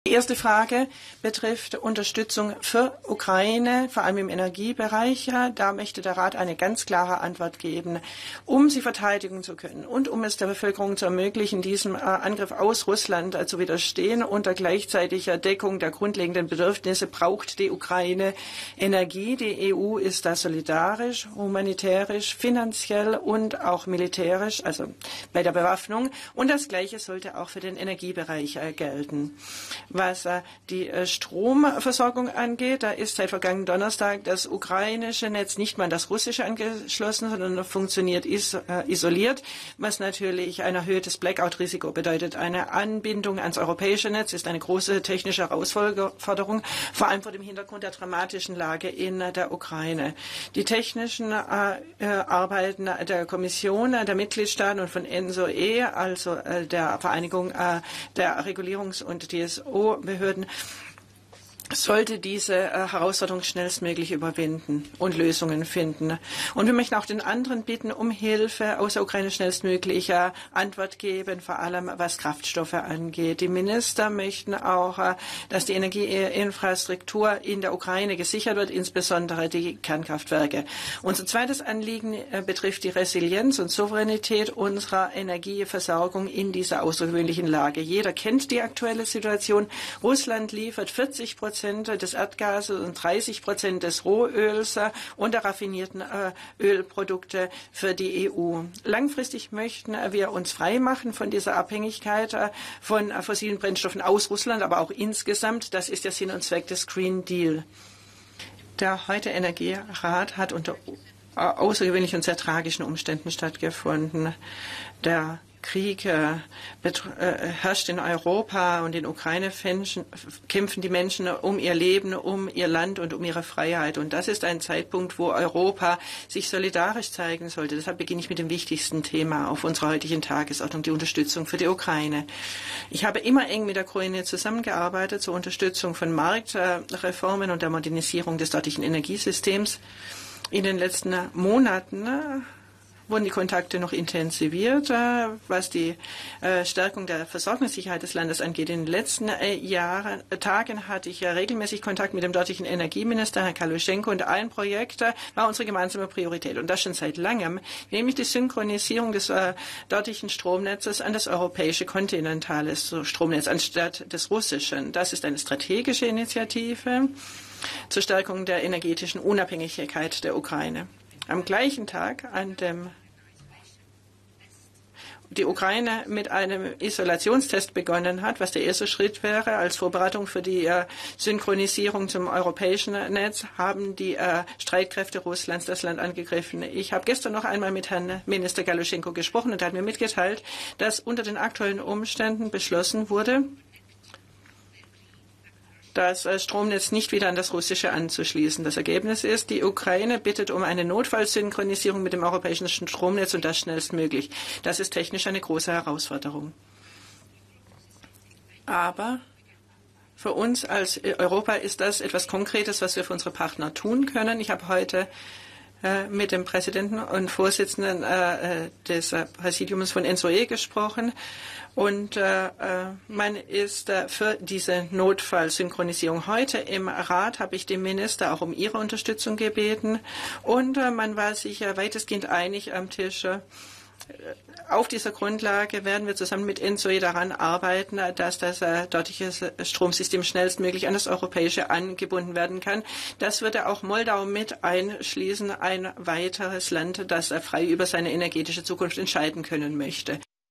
Die erste Frage betrifft Unterstützung für Ukraine, vor allem im Energiebereich. Da möchte der Rat eine ganz klare Antwort geben, um sie verteidigen zu können und um es der Bevölkerung zu ermöglichen, diesem Angriff aus Russland zu widerstehen. Unter gleichzeitiger Deckung der grundlegenden Bedürfnisse braucht die Ukraine Energie. Die EU ist da solidarisch, humanitärisch, finanziell und auch militärisch, also bei der Bewaffnung. Und das Gleiche sollte auch für den Energiebereich gelten. Was die Stromversorgung angeht, da ist seit vergangenen Donnerstag das ukrainische Netz nicht mehr an das russische angeschlossen, sondern funktioniert isoliert, was natürlich ein erhöhtes Blackout-Risiko bedeutet. Eine Anbindung ans europäische Netz ist eine große technische Herausforderung, vor allem vor dem Hintergrund der dramatischen Lage in der Ukraine. Die technischen Arbeiten der Kommission, der Mitgliedstaaten und von ENSOE, also der Vereinigung der Regulierungs- und TSO-Behörden, sollte diese Herausforderung schnellstmöglich überwinden und Lösungen finden. Und wir möchten auch den anderen bitten, um Hilfe aus der Ukraine schnellstmöglich Antwort geben, vor allem was Kraftstoffe angeht. Die Minister möchten auch, dass die Energieinfrastruktur in der Ukraine gesichert wird, insbesondere die Kernkraftwerke. Unser zweites Anliegen betrifft die Resilienz und Souveränität unserer Energieversorgung in dieser außergewöhnlichen Lage. Jeder kennt die aktuelle Situation. Russland liefert 40% des Erdgases und 30% des Rohöls und der raffinierten Ölprodukte für die EU. Langfristig möchten wir uns frei machen von dieser Abhängigkeit von fossilen Brennstoffen aus Russland, aber auch insgesamt. Das ist der Sinn und Zweck des Green Deal. Der heute Energierat hat unter außergewöhnlichen und sehr tragischen Umständen stattgefunden. Der Krieg herrscht in Europa und in Ukraine kämpfen die Menschen um ihr Leben, um ihr Land und um ihre Freiheit. Und das ist ein Zeitpunkt, wo Europa sich solidarisch zeigen sollte. Deshalb beginne ich mit dem wichtigsten Thema auf unserer heutigen Tagesordnung, die Unterstützung für die Ukraine. Ich habe immer eng mit der Ukraine zusammengearbeitet zur Unterstützung von Marktreformen und der Modernisierung des dortigen Energiesystems. In den letzten Monaten wurden die Kontakte noch intensiviert, was die Stärkung der Versorgungssicherheit des Landes angeht. In den letzten Tagen hatte ich regelmäßig Kontakt mit dem dortigen Energieminister, Herrn Kaluschenko, und ein Projekt war unsere gemeinsame Priorität. Und das schon seit langem, nämlich die Synchronisierung des dortigen Stromnetzes an das europäische kontinentale Stromnetz anstatt des russischen. Das ist eine strategische Initiative zur Stärkung der energetischen Unabhängigkeit der Ukraine. Am gleichen Tag, an dem die Ukraine mit einem Isolationstest begonnen hat, was der erste Schritt wäre als Vorbereitung für die Synchronisierung zum europäischen Netz, haben die Streitkräfte Russlands das Land angegriffen. Ich habe gestern noch einmal mit Herrn Minister Galuschenko gesprochen und er hat mir mitgeteilt, dass unter den aktuellen Umständen beschlossen wurde, das Stromnetz nicht wieder an das russische anzuschließen. Das Ergebnis ist, die Ukraine bittet um eine Notfallsynchronisierung mit dem europäischen Stromnetz und das schnellstmöglich. Das ist technisch eine große Herausforderung. Aber für uns als Europa ist das etwas Konkretes, was wir für unsere Partner tun können. Ich habe heute mit dem Präsidenten und Vorsitzenden des Präsidiums von ENSOE gesprochen. Und man ist für diese Notfallsynchronisierung. Heute im Rat habe ich den Minister auch um ihre Unterstützung gebeten. Und man war sich weitestgehend einig am Tisch. Auf dieser Grundlage werden wir zusammen mit ENSOE daran arbeiten, dass das dortige Stromsystem schnellstmöglich an das europäische angebunden werden kann. Das würde auch Moldau mit einschließen, ein weiteres Land, das frei über seine energetische Zukunft entscheiden können möchte.